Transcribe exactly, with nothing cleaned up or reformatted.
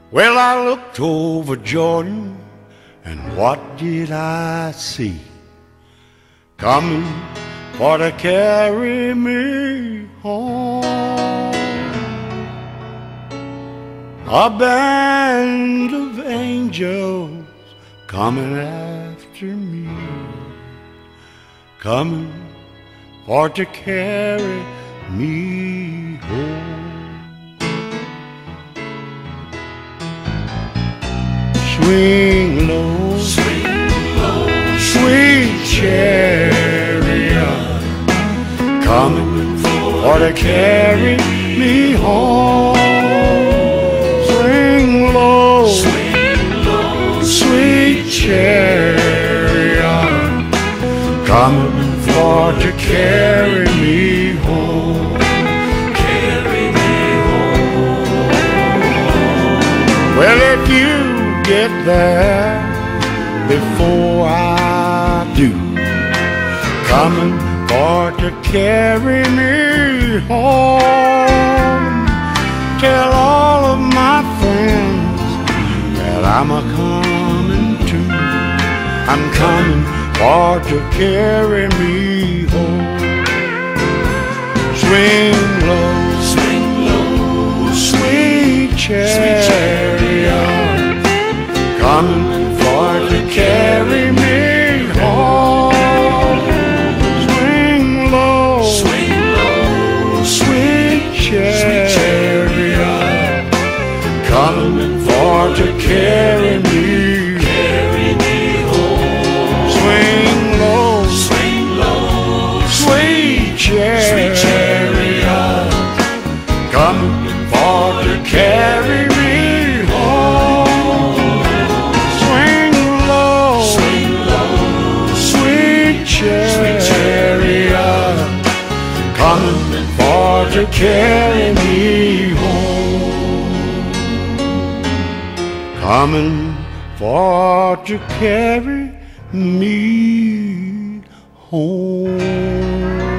Well, I looked over Jordan, and what did I see? Coming for to carry me home. A band of angels coming after me, coming for to carry me home. Swing low, swing low, sweet chariot, coming for to carry me home. Swing low, swing low, sweet chariot, coming for to carry me home. Carry me home. Well, if you get there before I do, coming for to carry me home. Tell all of my friends that I'm a coming too. I'm coming for to carry me home. Swing low, swing low, sweet chariot, coming for to carry me home. Swing low, swing low, sweet chariot, coming for to carry me, carry me home. swing low, Swing low, sweet chariot, coming for to carry me home. Swing low, swing low, sweet chariot, coming for to carry me home. Coming for to carry me home.